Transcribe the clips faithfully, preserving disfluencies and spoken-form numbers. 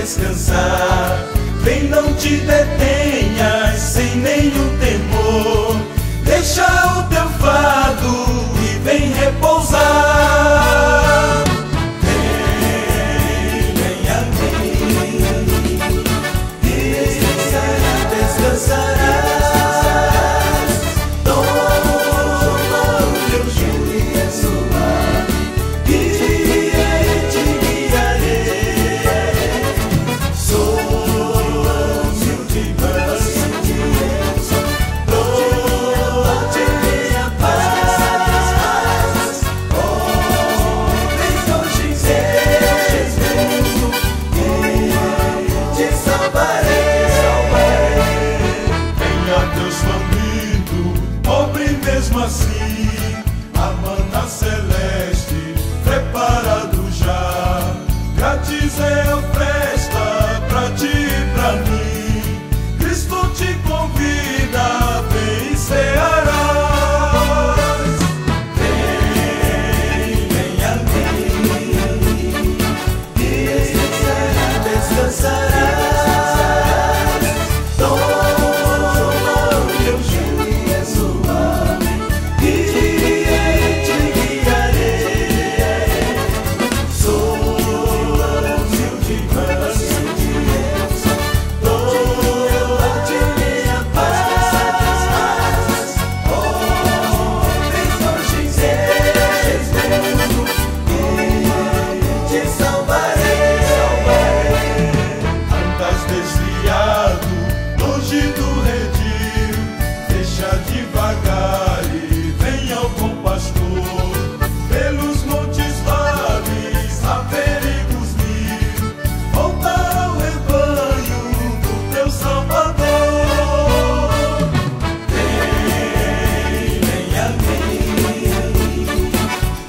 descansar. Vem, não te detenhas sem nenhum temor. Deixa o teu fardo e vem repousar. Vem, vem a mim e descansarás. Toma o teu jugo suave e te guiarei. Sou humilde, mas dou-te minha paz. Oh, vem hoje mesmo e te salvarei. Venha Deus faminto, pobre mesmo assim, a mana celeste preparado já. Grátis é oferta pra ti e pra mim. Cristo te convida, vem e cearás. Vem, vem a mim e descansarás. Toma o teu jugo suave e te guiarei. Sou humilde, mas dou-te minha paz. Oh, vem hoje mesmo e te salvarei. Andas desviado, longe do redil, deixa devagar e vem ao bom pastor. Pelos montes, vales, há perigos mil, volta ao rebanho do teu Salvador. Vem, vem a mim e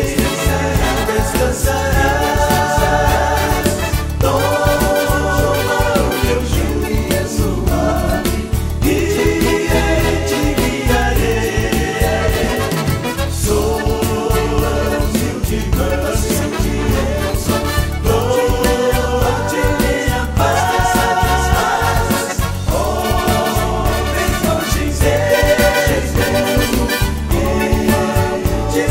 descansarás. Toma o teu jugo suave e te guiarei. Sou humilde, mas dou-te minha paz. Oh, vem hoje mesmo e te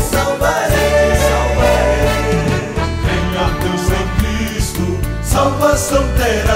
salvarei. Venha Deus em Cristo, salvação terá.